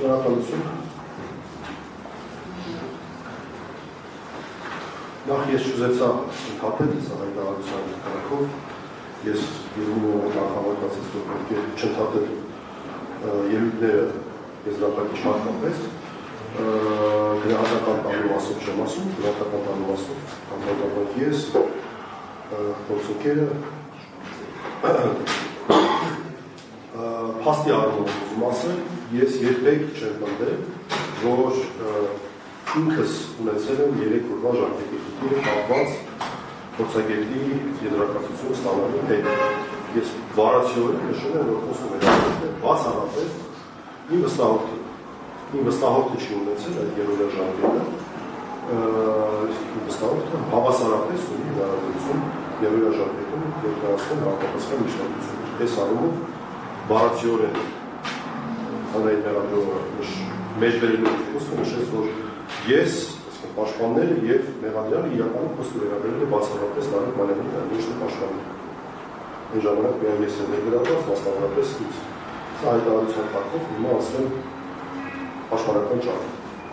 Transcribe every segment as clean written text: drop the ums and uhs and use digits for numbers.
Շնորհակալություն։ Նախ ես չուզեցա ընդհատել սա հայտարարության կարգով, ես ելույթը նախավարկածից որ պետք է չընդհատել ելույթները եզրափակիչ հատկապես, գնահատական տալու մասով չեմ ասում, գնահատական տալու մասով համապատասխան ես, գործընկերը, փաստի առումով ուզում ասել, ես երբեք չեմ պնդել, որ ինքս ունեցել եմ 3 օրվա ժամկետի խնդիրը կապված փորձագետի եզրակացությունը ստանալու հետ։ Ես վարացիորեն նշել եմ, որ խոսում եմ բացառապես իմ վստահորդը չի ունեցել այդ 3-օրյա ժամկետը, իմ վստահորդը հավասարապես ունի հնարավորություն 3-օրյա ժամկետում ներկայացնել համապատասխան միջնորդություն։ Այս առումով վարացիորեն հանրային մեղադրողը մեջբերելով խոսքը նշեց, որ ես, պաշտպանները և մեղադրյալը իրականում խոսքը վերաբերել է բացառապես Նարեկ Մանյանի ոչ թե պաշտպանին։ Այն ժամանակ միայն ես եմ ներգրավված, մասնավորապես ինձ։ Սա հայտարարության կարգով հիմա ասեմ պաշտպանական ճառ։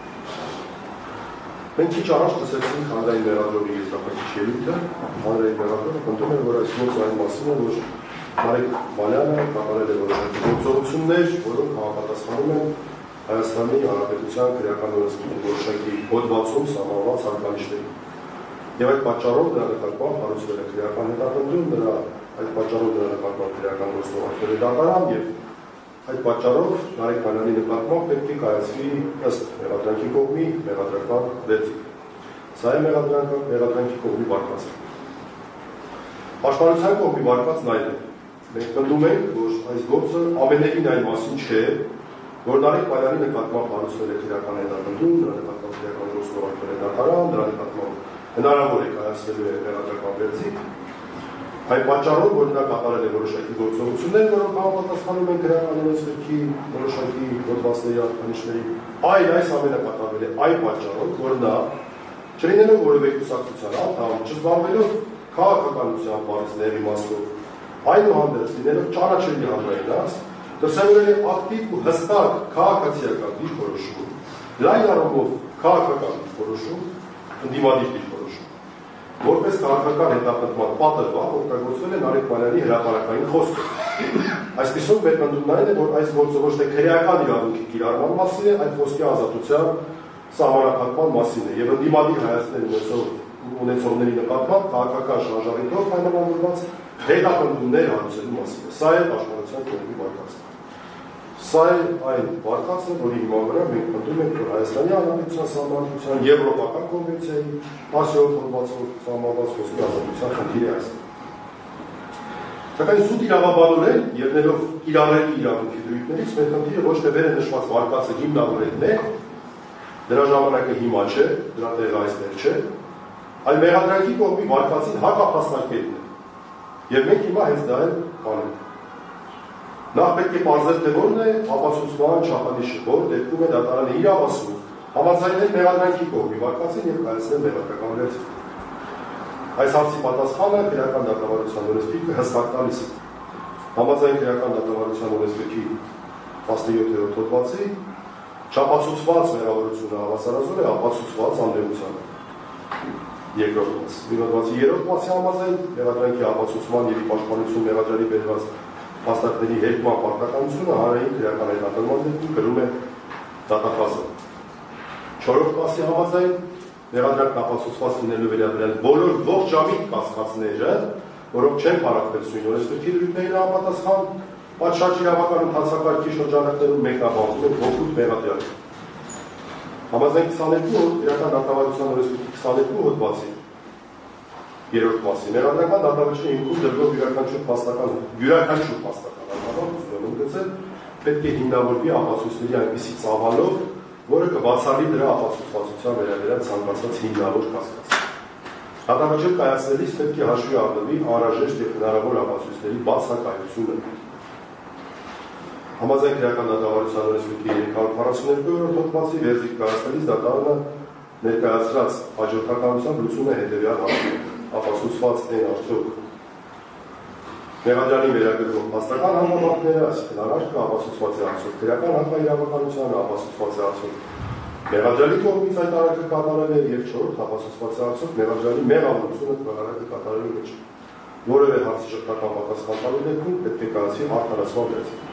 Մենք քիչ առաջ լսեցինք հանրային մեղադրողի եզրափակիչ ելույթը, հանրային մեղադրողը պնդում է, որ այս գործը այն մասին է, որ Նարեկ Մանյանը կատարել է որոշակի գործողություններ, որոնք համապատասխանում են Հայաստանի Հանրապետության քրեական օրենսգիրքի որոշակի հոդվածում սահմանված հատկանիշներին։ Եվ այդ պատճառով նրա նկատմամբ հարուցվել է քրեական հետապնդում, այդ պատճառով նրա նկատմամբ քրեական գործողություններ է դատարան եւ այդ պատճառով Նարեկ Մանյանի նկատմամբ պետք է կայացվի ըստ մեղադրանքի կողմի մեղադրական վերցիկ։ Սա է մեղադրանքի կողմի վարկածը։ Պաշտպանության կողմի վարկածն այն է։ Մենք պնդում ենք, որ այս գործը ամենևին այն մասին չէ, որ Նարեկ Մանյանի նկատմամբ հարուցվել է քրեական հետապնդում, նրա նկատմամբ քրեական գործողություններ է դատարան, նրա նկատմամբ հնարավոր է կայացվելու է մեղադրական վերցիկ։ Այն պատճառով, որ նա կատարել է որոշակի գործողություններ, որոնք համապատասխանում են քրեական օրենսգրքի որոշակի հոդվածների հատկանիշներին, այլ այս ամենը կատարվել է այն պատճառով, որ նա չլինելով որևէ կուսակցության անդամ, չզբաղվելով քաղաքականության բարձրների իմաստով, այնուհանդերձ լինելով ճանաչելի հանրայնաց, դրսևորել է ակտիվ ու հստակ քաղաքացիական դիրքորոշում, լայն առումով քաղաքական դիրքորոշում, ընդդիմադիր դիրքորոշում, որպես քաղաքական հետապնդման պատրվակ օգտագործվել է Նարեկ Մանյանի հրապարակային խոսքը։ Այսպիսով մեր պնդումն այն է, որ այս գործը ոչ թե քրեական իրավունքի կիրառման մասին է, այլ խոսքի ազատության սահմանափակման մասին է, եւ ընդդիմադիր հայացքներ ունեցողների նկատմամբ քաղաքական շարժառիթով պայմանավորված հետապնդումներ հարուցելու մասին է։ Սա է պաշտպանության կողմի վարկածը։ Սա է այն վարկածը, որի հիման վրա մենք պնդում ենք, որ Հայաստանի Հանրապետության սահմանադրության Եվրոպական կոնվենցիայի 10-րդ հոդվածով սահմանված խոսքի ազատության խնդիր է այստեղ։ Սակայն սուտ իրավաբանորեն, ելնելով կիրառելի իրավունքի դրույթներից, մեր խնդիրը ոչ թե վերը նշված վարկածը հիմնավորելն է, դրա ժամանակը հիմա չէ, դրա տեղը այստեղ չէ, այլ մեղադրանքի կողմի վարկածին հակափաստարկելն է։ Եվ մենք հիմա հենց դա էլ կանենք։ Նախ պետք է պարզել, թե որն է ապացուցման չափանիշը, որ դեպքում է դատարանը իրավ ասում, համաձայնել մեղադրանքի կողմի վարկածին եւ կայացնել մեղադրական վերցիկ։ Այս հարցի պատասխանը քրեական դատավարության օրենսգիրքը հստակ տալիս է։ Համաձայն քրեական դատավարության օրենսգիրքի 17-րդ հոդվածի չափածուցված մեղավորությունը հավասարազոր է ապացուցված անվերությանը։ Երկրորդ մաս։ Հոդվածի 3-րդ մասի համաձայն մեղադրանքի ապացուցման եւ պաշտպանություն մեղադրյալի բերված փաստարկների հետման պարտականությունը հանրային քրեական հետապնդման դեպքում կրում է դատախազը։ 4-րդ մասի համաձայն մեղադրանքն ապացուցված լինելու վերաբերյալ բոլոր ողջամիտ կասկածները, որոնք չեն փառատվել սույն օրենսգրքի դրույթներին համապատասխան, պատշաճ իրավական ընթացակարգի շրջանակներում մեկնաբանվում են ողջույթ մեղադրյալը։ Համաձայն 22 քրեական դատավարության օրենսգրքի 22 հոդվածի 3-րդ մասի մեղադրական դատավարության հիմքում դրվող յուրաքանչյուր փաստական պետք է հիմնավորվի ապացույցների այնպիսի ծավալով, որը կբացառի դրա ապացուցվածության վերաբերյալ ցանկացած հիմնավոր կասկած։ Դատավարժը կայացնելիս պետք է հաշվի առնվի անհրաժեշտ եւ հնարավոր ապացույցների բացակայությունը։ Համաձայն քրեական դատավարության օրենսգրքի 342-րդ հոդվածի վերցիկ կայացնելիս դատարանը ներկայացրած հաջորդականությամբ լուծում է հետեւյալ հարցերը. ապացուցված են արդյոք Մեղադրյալի վերագրվող փաստական համեմատները, այսինքն առաջ ապացուցված է արդյոք քրեական հակաիրավականությանը, ապացուցված է արդյոք մեղադրյալի կողմից այդ արարքը կատարել է եւ չորրորդ ապացուցված է արդյոք մեղադրյալի մեղավորությունը արարքը կատարելու մեջ։ Որևէ հարցի շփոթական պատասխան տալու դեպքում պետք է կայացվի արդարացման վերցում։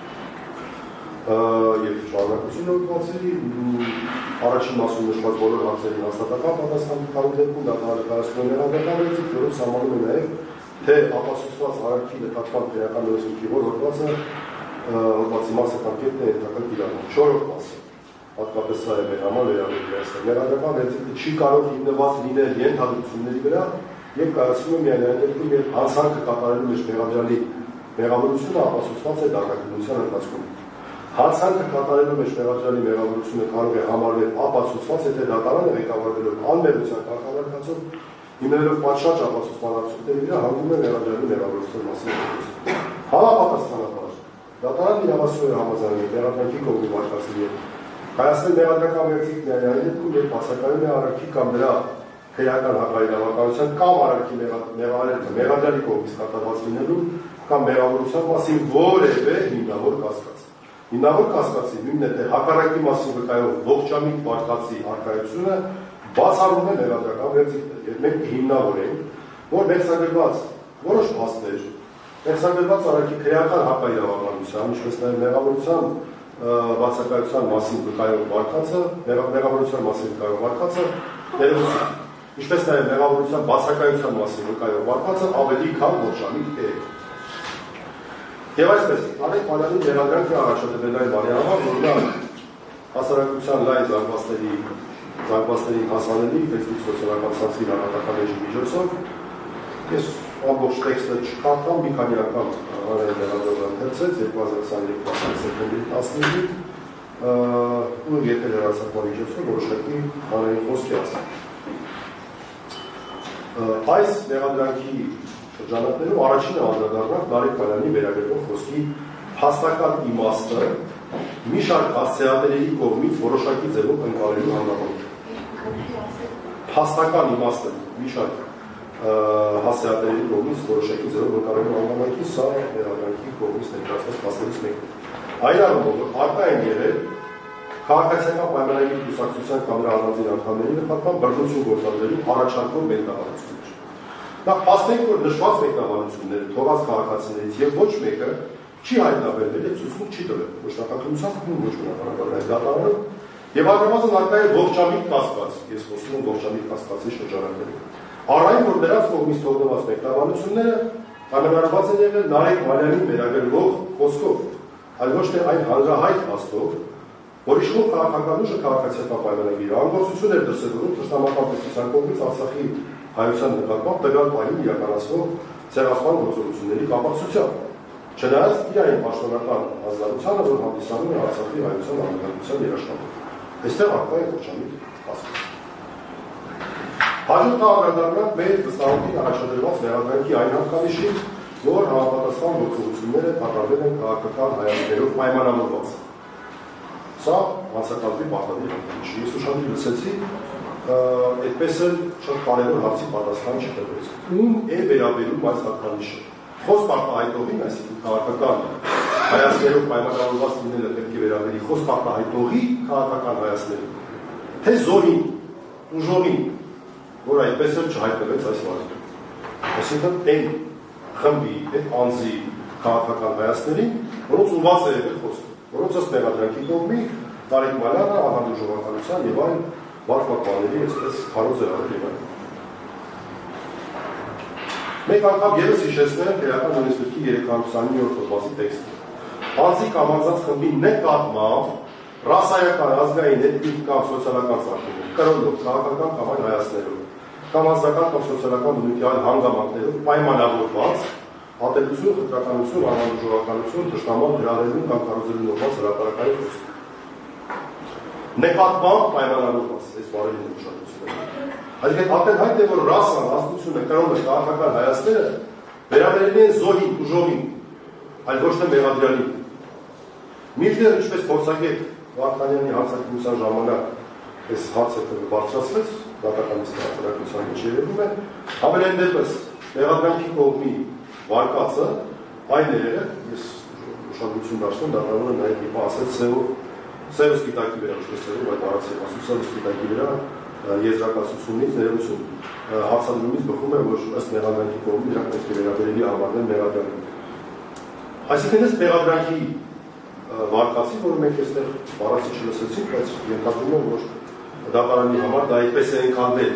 Եվ շարունակությունը ուղղվածի առաջին մասում նշված բոլոր հարցերին հաստատական պատասխան տալու դեպքում դատարանը կայացնում է մեղադրական վերցում, որով սահմանում է նաեւ թե ապացուցված արարքի նկատմամբ քրեական լոյսունքի որ հոդվածի մասը կապկետն է ենթակա կիրառում։ Չորրորդ մասը հատկապես սա է մեր համար վերաբերվում է։ Մեղադրական վերցումը չի կարող հիմնված լինել ենթադրությունների վրա եւ կայացվում է միայն այն դեպքում, երբ հանցանքը կատարելու մեջ մեղադրյալի մեղավորությունը ապացուցված է դատականության ընթացքում։ Հանցանքը կատարելու մեջ մեղադրյալի մեղավորությունը կարող է համարվել ապացուցված, եթե դատարանը ղեկավարվելով անմեղության կարգավիճակով հիմնելով պատշաճ ապացուցման արդյունքների վրա հանգում է մեղադրյալի մեղավորության մասին։ Համապատասխանաբար դատարանն իրավասու է համաձայնել մեղադրանքի կողմի վարկածի հետ կայացնել մեղադրական վերցիկ միայն այն դեպքում, երբ բացակայում է արարքի կամ նրա քրեական հակաիրավականության կամ արարքի մեղադրյալի կողմից կատարված լինելու կամ մեղավորության մասին որևէ հիմնավոր կասկած։ Հիմնավոր կասկածի նույնն է, թե հակառակի մասին վկայող ողջամիտ վարկածի առկայությունը բացառում է մեղադրական վերցիկներ, եւ մենք հիմնավորենք, որ մեղսագրված որոշ փաստեր, մեղսագրված արարքի քրեական հակաիրավականության, ինչպես նաեւ մեղավորության բացակայության մասին վկայող վարկածը, մեղավորության մասին վկայող վարկածը ներողություն, ինչպես նաեւ մեղավորության բացակայության մասին վկայող վարկածը ավելի քան ողջամիտ է։ Եվ այսպես, Արեգ Մանյանի մեղադրանքը առաջադրվել այն բարի համար, որ նա հասարակության լայն զանգվածներին հասանելի Facebook սոցիալական ցանցի հաղորդական էջի միջոցով ես ամբողջ տեքստը չկարդամ, մի քանի անգամ Արեգ Մանյանը ընթերցեց 2022 սեպտեմբերի 19-ին ու եթե լրացակման միջոցով որոշակի Արեգի խոսքի ասա։ Այս մեղադրանքի շրջանակներում առաջինը անդրադառնանք Արեգ Մանյանի վերագրվող խոսքի փաստական իմաստը մի շարք հասցեատերերի կողմից որոշակի ձևով ընկալելու հանգամանք։ Փաստական իմաստը մի շարք հասցեատերերի կողմից որոշակի ձևով ընկալելու հանգամանքի սա մեղադրանքի կողմից ներկայացված փաստերից մեկն է։ Այն առումով արկա են եղել քաղաքացիական պայմանագրի կուսակցության կամ նրա առանձին անդամների նկատմամբ բռնություն գործադրելու առաջարկող մեկնաբանություններ։ Նախ փաստենք, որ նշված մեկնաբանությունները թողած քաղաքացիներից եւ ոչ մեկը չի հայտնաբերվել եւ ցուցմունք չի տվել ոչնչակցությամբ ոչ բնականաբար այդ դատարանը եւ առնվազն արկա է ողջամիտ կասկած, ես խոսում եմ ողջամիտ կասկածի շրջանակներում։ Առայն որ նրանց կողմից թողնված մեկնաբանությունները անհնարված են եղել Արեգ Մանյանին վերագրվող խոսքով, այլ ոչ թե այն հանրահայտ փաստով, որ իշխող քաղաքական ուժը քաղաքացիական պայմանագրի անգործություն էր դրսևորում թշնամական պետության կողմից Արցախի հայության նկատմամբ տվյալ պահին իրականացվող ցեղասպան գործողությունների կապակցությամբ։ Չնայած իրային պաշտոնական ազգանությանը, որ հանդիսանում է Արցախի հայության անվտանգության երաշխավորը։ Այստեղ արկա է ողջամիտ կասկած։ Հաջորդ անդրադառնանք մեր վստահորեն առաջադրված մեղադրանքի այն հատկանիշին, որ համապատասխան գործողությունները կատարվել են քաղաքական հայացքներով պայմանավորված։ Սա հանցակազմի պարտադիր հատկանիշ է։ Ես ուշադրի լսեցի, այդպես էլ շատ կարևոր հարցի պատասխան չտվեց։ Ում է վերաբերում այս հատկանիշը։ Խոսք արտահայտողին, այսինքն քաղաքական հայացքներով պայմանավորված լինելը պետք է վերաբերի խոսք արտահայտողի քաղաքական հայացքներով, թե զորին, ուժողին, որ այդպես էլ չհայտնվեց այս վարքին։ Այսինքն այն խմբի, այդ անձի քաղաքական հայացքներին, որոնց ուղղված է եղել խոսքը, որոնց ըստ մեղադրանքի կողմի Արեգ Մանյանը ահանդուրժողականության եւ այլ վարքագծների այսպես քարոզ է արել եւ այլն։ Մեկ անգամ ևս հիշեցնեմ քրեական օրենսգրքի 329-րդ հոդվածի տեքստը։ Անձի կամ անձանց խմբի նկատմամբ ռասայական, ազգային, էթնիկ կամ սոցիալական ծագումով, կրոնով, քաղաքական կամ այլ հայացքներով, կամ անձնական կամ սոցիալական բնույթի այլ հանգամանքներով պայմանավորված ատելություն, խտրականություն, անհանդուրժողականություն, թշնաման հրահրելու կամ քարոզելու նորմալ հրապարակային խոսք։ Նկատմամբ պայմանավորված, այս բառերին ուշադրություն եմ։ Այսինքն ակնհայտ է, որ ռասան, ազգությունը, կրոնը, քաղաքական հայացքները վերաբերել են զոհին, ուժողին, այլ ոչ թե մեղադրյալին։ Մինչդեռ ինչպես փորձագետ Վարդանյանի հարցակցության ժամանակ այս հարցը բարձրացվեց, դատականից հասարակության մեջ երևում է, համենայն դեպս մեղադրանքի կողմի վարկածը այն է եղել, ես ուշադրություն դարձնում, դառնալու է նաև իպա ասել սև սպիտակի վրա, ինչպես սերում այդ առած եմ ասում, սև սպիտակի վրա եզրակացությունից ներողություն հարցադրումից բխում է, որ ըստ մեղադրանքի կողմից դրանք պետք է վերաբերելի համարվեն մեղադրանքի։ Այսինքն այս մեղադրանքի վարկածի, որը մենք այստեղ բառացի չլսեցինք, բայց ենթադրում եմ, որ դատարանի համար դա այդպես է ընկալվել։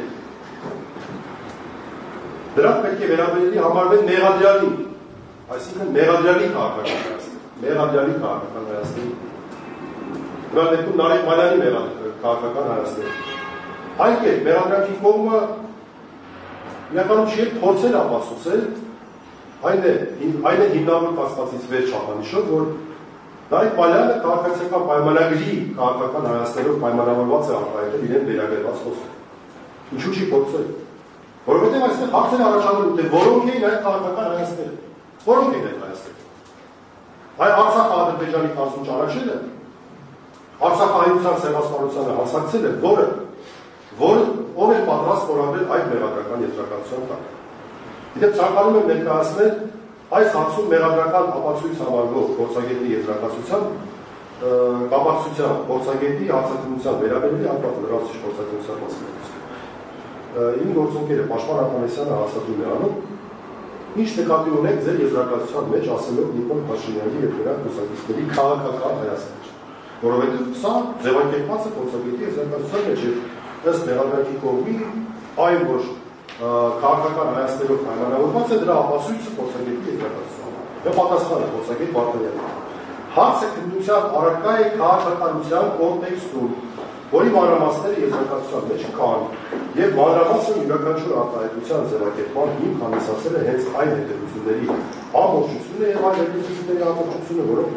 Դրանք պետք է վերաբերելի համարվեն մեղադրյալին, այսինքն մեղադրյալի քաղաքական Հայաստան, մեղադրյալի քաղաքական Հայաստան։ Դրա դեպքում Նարեկ Մալյանի քաղաքական Հայաստան։ Այլ կերպ մեղադրանքի կողմը իրականում չի փորձել ապացուցել, այն է հիմնավոր կասկածից վեր չափանիշով, որ Նարեկ Մալյանը քաղաքացիական պայմանագրի քաղաքական Հայաստանով պայմանավորված է արտահայտել իրեն վերագրված խոսքը։ Ինչու չի փորձել։ Որովհետև այստեղ հարցեր առաջանում թե որոնք էին այդ քաղաքական Հայաստանը, որոնք էին այդ Հայաստանը։ Այ Արցախ-Ադրբեջանի կազմում ճանաչելը, Արցախահայության սեփականությանը հասցակցելը, որը ով է պատրաստ խորհրդել այդ մեղադրական եզրակացության տակ։ Իդեպ ցանկանում եմ ներկայացնել այս հարցում մեղադրական ապացույց համարվող փորձագետի եզրակացության կապակցությամբ փորձագետի հարձակումության վերաբերյալ հատվածը լրացուցիչ փորձագետության մասնակցությամբ։ Իմ գործընկերը Պաշտպան Աթանասյանը հաստատում է անում, ինչ նկատի ունեք ձեր եզրակացության մեջ ասելով Նիկոլ Փաշինյանի եւ նրա կուսակիցների քաղաքական Հայաստան, որովհետեւ սա ձևակերպված է փորձագետի եզրակացության մեջ եւ ըստ մեղադրանքի կողմի այն որ քաղաքական Հայաստանով պայմանավորված է դրա ապացույցը փորձագետի եզրակացության եւ պատասխանը փորձագետ Վարդանյանի։ Հարցը քննության առարկա է քաղաքականության կոնտեքստում, որի մանրամասները եզրակացության մեջ կան եւ մանրամասն յուրաքանչյուր արտահայտության ձևակերպման հիմք հանդիսացել է հենց այն հետևությունների ամբողջությունը եւ այն հետևությունների ամբողջությունը, որոնք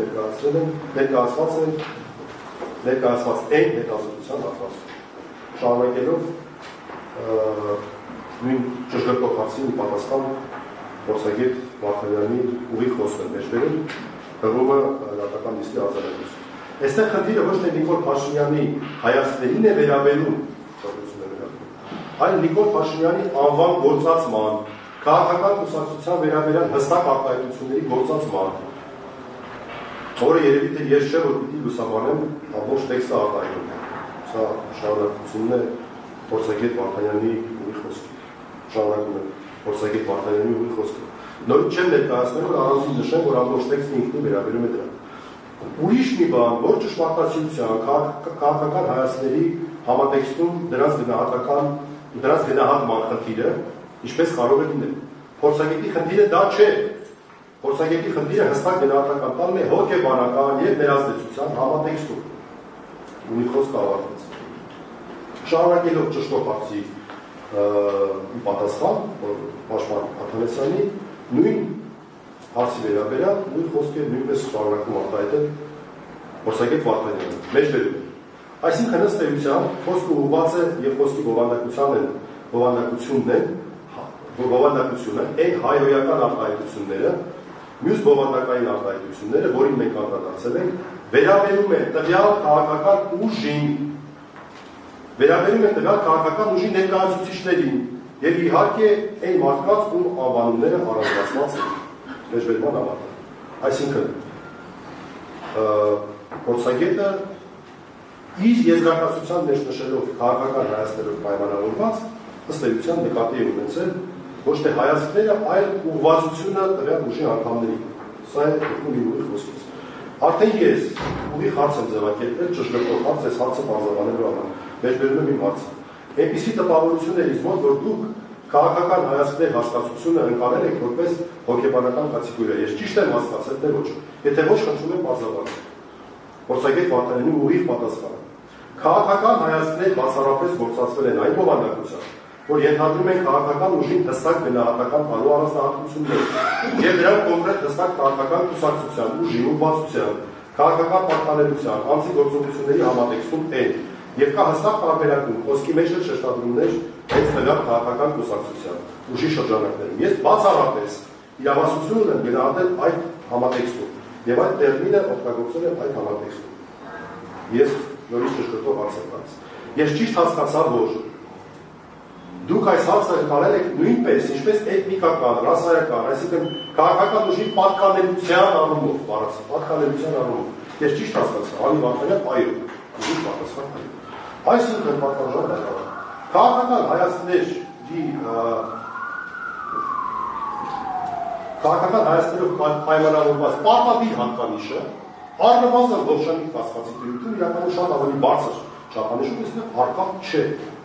ներկայացված են հետազոտության հատվածում։ Շարունակելով նույն ճշգրտող հարցին պատասխան փորձագետ Վարդանյանի ուղիղ խոսքն մեջբերել հղումը դատական նիստի արձանագրություն։ Այստեղ խնդիրը ոչ թե Նիկոլ Փաշինյանի հայացքներին է վերաբերում, այլ Նիկոլ Փաշինյանի անվան գործածման, քաղաքական կուսակցության վերաբերյալ հստակ արտահայտությունների գործածման, որը երևի թե ես չէ, որ պիտի լուսաբանեմ ամբողջ տեքստը արտահայտում։ Սա շարունակությունն է փորձագետ Վարդանյանի ուղիղ խոսքի։ Շարունակում եմ փորձագետ Վարդանյանի ուղիղ խոսքը։ Նորից չեմ ներկայացնել, որ առանձին նշեմ, որ ամբողջ տեքստը ինքնին վերաբերում է դրան։ Ուրիշ մի բան, որ ճշմարտացիության քաղաքական հայացքների համատեքստում դրանց գնահատման խնդիրը, ինչպես կարող է լինել։ Փորձագետի խնդիրը դա չէ։ Փորձագետի խնդիրը հստակ գնահատական տալն է հոգեբանական եւ ներազդեցության համատեքստում։ Ունի խոսքը ավարտվեց։ Շարունակելով ճշտող հարցի պատասխան, Պաշտպան Աթանասյանի նույն հարցի վերաբերյալ նույն խոսքեր նույնպես շարունակում արտահայտել փորձագետ Վարդանյանը։ Մեջբերում։ Այսինքն ըստ էության խոսքը ուղղված է եւ խոսքի բովանդակությունը այն հայոյական արտահայտությունները, մյուս բովանդակային արտահայտությունները, որին մենք անդրադարձել ենք, վերաբերում է տվյալ քաղաքական ուժի ներկայացուցիչներին եւ իհարկե այն մարդկանց, ում անվանումները առանձնացված են մեջբերման ավարտը։ Այսինքն փորձագետը իր եզրակացության մեջ նշելով քաղաքական հայացքներով պայմանավորված ըստ էության նկատի է ունեցել ոչ թե հայացքները, այլ ուղղվածությունը տվյալ ուժի անդամների։ Սա է իմ ուղիղ խոսքից։ Արդեն ես ուղիղ հարց եմ ձևակերպել, ճշգրտող հարց, այս հարցը բարձրացնելու համար։ Մեջբերում եմ իմ հարցը։ Այնպիսի տպավորություն է ինձ մոտ, որ դուք քաղաքական հայացքներ հասկացությունը ընկալել եք որպես հոգեբանական կատեգորիա։ Ես ճիշտ եմ հասկացել, թե ոչ։ Եթե ոչ, խնդրում եմ բարձրացնել։ Փորձագետ Վարդանյանի ուղիղ պատասխանը։ Քաղաքական հայացքներ բացառապես գործածվել են այն բովանդակությամբ, որ ենթադրում են քաղաքական ուժին հստակ գնահատական տալու առանձնահատկություններ եւ դրանք կոնկրետ հստակ քաղաքական կուսակցության, ուժի ուղղվածության, քաղաքական պարտավորության, անձի գործողությունների համատեքստում են եւ կա հստակ տարբերակում խոսքի մեջ էլ շեշտադրումներ հենց նրա քաղաքական կուսակցության, ուժի շրջանակներում։ Ես բացառապես իրավասություն եմ գնահատել այդ համատեքստում եւ այդ տերմինը օգտագործել եմ այդ համատեքստում։ Ես նորից ճշգրտող հարց եմ տալիս։ Ես ճիշտ հասկացա, որ դուք այս հարցը կարել եք նույնպես, ինչպես էթնիկական, ռասայական, այսինքն քաղաքական ուժի պատկանելության առումով, պատկանելության առումով, ես ճիշտ հասկացա, Ալի Վարդանյան, այո, ուժի պատասխան այո։ Այսինքն պատկանժան հայտարարում, քաղաքական հայացքներով պայմանավորված պարտադիր հատկանիշը առնվազն ողջամիտ կասկածի դրություն իրականում շատ ավելի բարձր չափանիշում այստեղ առկա չէ։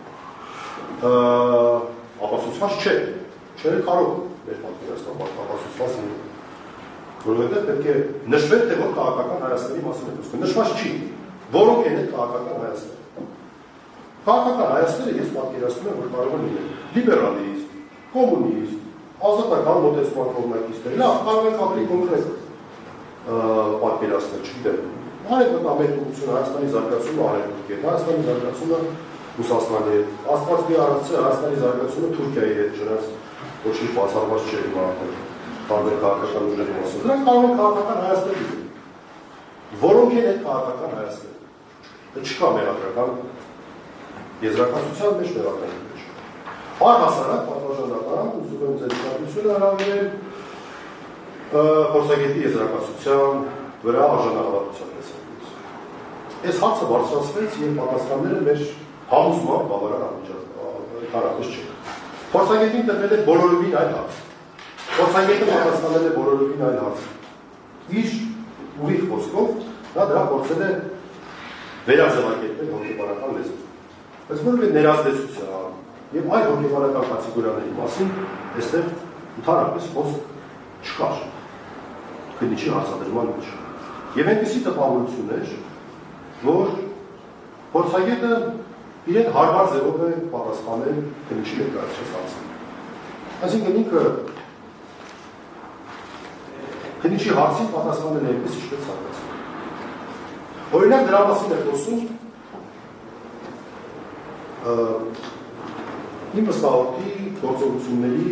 Ապացուցված չէ։ Չէ կարող մեր պատկերացնող ապացուցված լինի։ Որովհետև պետք է նշվել թե որ քաղաքական հայացքների մասին է խոսքը։ Նշված չի։ Որոնք են այդ քաղաքական հայացքները։ Քաղաքական հայացքները ես պատկերացնում եմ, որ կարող են լինել լիբերալիզմ, կոմունիզմ, ազատական մոտեցման կողմնակիցներ, լավ, կարող են ավելի կոնկրետ պատկերացնել, չգիտեմ։ Արևմտամետուղությունը, Հայաստանի զարգացումը արևմուտքի հետ, Հայաստանի զարգացումը Ռուսաստանի հետ, Աստվածքի արարծը Հայաստանի զարգացումը Թուրքիայի հետ, չնայած ոչինչ բացառված չէ հիմա տարբեր քաղաքական ուժերի մասին։ Դրանք կարող են քաղաքական հայացքներ լինել։ Որոնք են այդ քաղաքական հայացքները։ Դա չկա մեղադրական եզրակացության մեջ մեղադրական մեջ։ Առհասարակ պատվաժանական ուզում եմ ձեր ուշադրությունը հրավիրել փորձագետի եզրակացության վրա արժանահավատության տեսանկյունից։ Այս հարցը բարձրացվեց եւ պատասխանները մեր համոզման բավարար անհրաժեշտ չէ։ Փորձագետին տրվել է բոլորովին այլ հարց։ Փորձագետը պատասխանել է բոլորովին այլ հարց։ Իր ուղիղ խոսքով նա դրա փորձել է վերաձևակերպել հոգեբանական լեզվով։ Բայց որովհետեւ ներազդեցության եւ այլ հոգեբանական կատեգորիաների մասին այստեղ ընդհանրապես խոսք չկար։ Քննիչի հարցադրման մեջ։ Եվ այնպիսի տպավորություն էր, որ փորձագետը իրեն հարմար ձևով է պատասխանել քննիչի ներկայացրած հարցին։ Այսինքն ինքը քննիչի հարցին պատասխանել է այնպես, ինչպես ցանկացել։ Օրինակ դրա մասին է խոսում իմ մստահոտի գործողությունների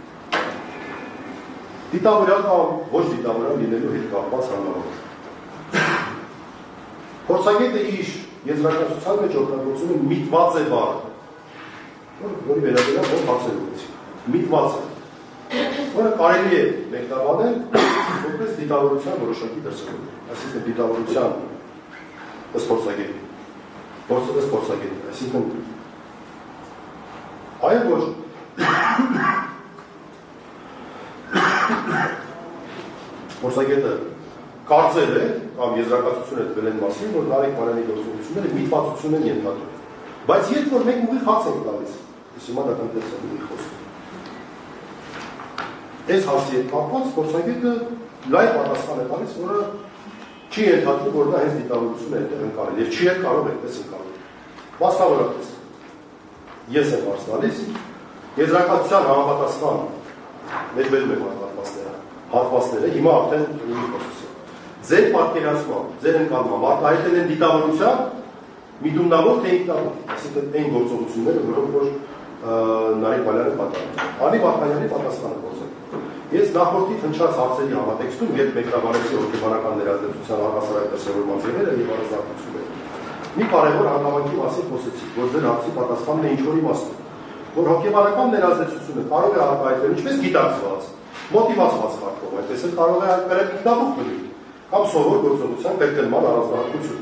դիտավորյալ կամ ոչ դիտավորյալ լինելու հետ կապված հանրավոր։ Փորձագետը իր եզրակացության մեջ օգտագործում է միտված է բառը, որի վերաբերյալ որ հարցեր ունեցի։ Միտված է, որը կարելի է մեկնաբանել որպես դիտավորության որոշակի դրսևորում։ Այսինքն դիտավորության ըստ փորձագետի, ըստ փորձագետի, այսինքն այո ոչ փորձագետը կարծել է կամ եզրակացություն է տվել այն մասին, որ Նարեկ Մանյանի գործողությունները միտվածություն են ենթադրում։ Բայց երբ որ մենք ուղիղ հարց ենք տալիս, ես հիմա դա կընտրեցեմ ուղիղ խոսքը։ Այս հարցի հետ կապված փորձագետը լայն պատասխան է տալիս, որը չի ենթադրում, որ դա հենց դիտավորություն է այդտեղ ընկալել եւ չի կարող այդպես ընկալել։ Մասնավորապես ես եմ հարց տալիս, եզրակացության համապատասխան ներբերում եմ հատվածները, հիմա արդեն ուղիղ խոսքը։ Ձեր պատկերացմամբ, ձեր ընկալմամբ արտահայտել են դիտավորության միտումնավոր թե ինքնավոր, այսինքն այն գործողությունները, որոնք որ Նարեկ Մանյանը պատահել։ Ալի Վարդանյանի պատասխանը խոսել։ Ես նախորդի հնչած հարցերի համատեքստում երբ մեկնաբանեցի հոգեբանական ներազդեցության առհասարակ դրսևորման ձևերը եւ առանձնահատկությունները, մի կարևոր հանգամանքի մասին խոսեցի, որ ձեր հարցի պատասխանն է ինչ-որ իմաստով, որ հոգեբանական ներազդեցությունը կարող է արտահայտվել ինչպես գիտակցված, մոտիվացված կարգով, այդպես էլ կարող է կրել ինքնաբուխ բնույթ կամ սովոր գործողության կրկնման առանձնահատկություն։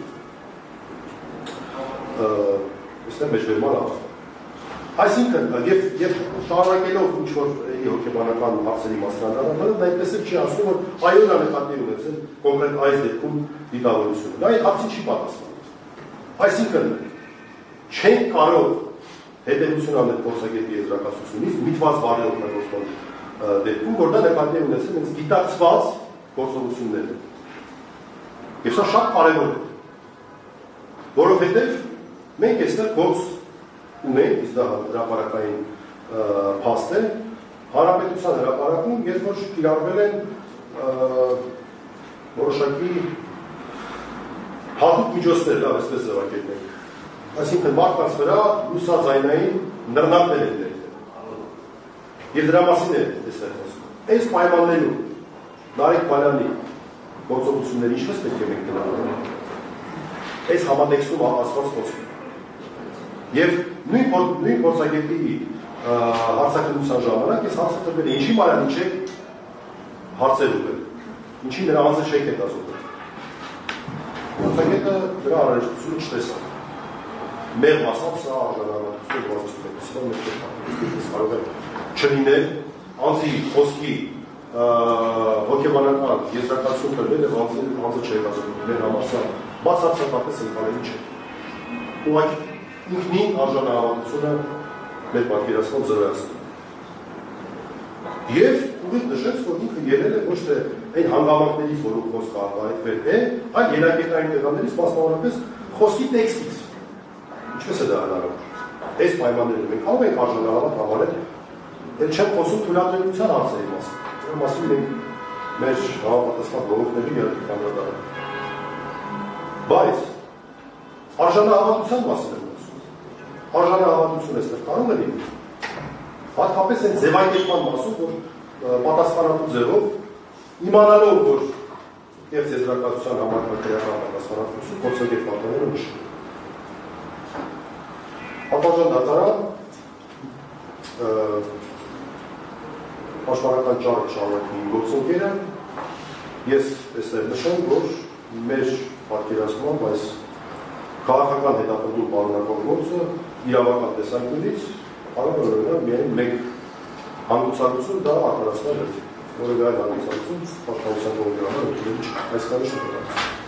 Այստեղ մեջբերման ավարտը։ Այսինքն, եւ շարունակելով ինչ-որ հոգեբանական հարցերի մասնագիտությունը, դա այդպես էլ չի ասում, որ այո, նա նկատի ունեցել կոնկրետ այս դեպքում դիտավորությունը։ Դա այդ հարցին չի պատասխանում։ Այսինքն, չենք կարող հետևություն անել փորձագետի եզրակացությունից միտված բառի օգտագործման դեպքում, որ դա նկատի ունեցել հենց գիտակցված գործողությունները։ Եվ սա շատ կարևոր է, որովհետև մենք այստեղ գործ ունենք, իսկ դա հրապարակային փաստ է, հանրապետության հրապարակում, երբ որ կիրառվել են որոշակի հատուկ միջոցներ, լավ, այսպես ձևակերպենք։ Այսինքն մարդկանց վրա լուսաձայնային նռնակներ են դերել։ Եվ դրա մասին է այստեղ խոսքը։ Այս պայմաններում Նարեկ Մանյանի գործողությունները ինչպես պետք է մենք գնահատենք։ Այս համատեքստում ասված խոսքը։ Եվ նույն փորձագետի հարցակցության ժամանակ ես հարցը տվել է ինչի մարանի չեք հարցեր ուղղել, ինչի նրա անձը չեք հետազոտել։ Հարցակետը դրա անհրաժեշտությունը չտեսավ։ Մեր մասամբ սա արժանավորություն բացասություն է, կարող է չլինել անձի խոսքի հոգեբանական եզրակացություն տրվել եւ անձը չհետազոտել։ Մեր համար սա բացարձակապես ընկալելի չէ։ Ուղղակի ինքնին արժանավորությունը մեր պատկերացմամբ զրոյացնում։ Եվ ուղիղ նշեց, որ ինքը ելել է ոչ թե այն հանգամանքներից, որոնք խոսքը արտահայտվել է, այլ երակետային տեղաններից, մասնավորապես խոսքի տեքստից։ Ինչպես է դա հնարավոր։ Այս պայմաններում մենք կարող ենք արժանավորած համարել, էլ չեմ խոսում թույլատրելիության հարցերի մասին։ Դրա մասին մենք մեր համապատասխան բողոքների ելույթ կանդրադառնանք։ Բայց արժանահավատության մասին եմ խոսում։ Արժանահավատությունը այստեղ կարող է լինել։ Հատկապես այն ձևակերպման մասում, որ պատասխանատու ձևով իմանալով, որ կեղծ եզրակացության համար քրեական պատասխանատվություն փոխել պատանելը նշել։ Ապաժան դատարան պաշտպանական ճառը շարունակի գործընկերը ես այստեղ նշեմ, որ մեր պատկերացմամբ այս քաղաքական հետապնդում պարունակող գործը իրավական տեսանկյունից կարող է լինել միայն մեկ հանգուցալություն, դա արտարացնել է, որը դա հանգուցալություն պաշտպանության կողմից այս կանիշը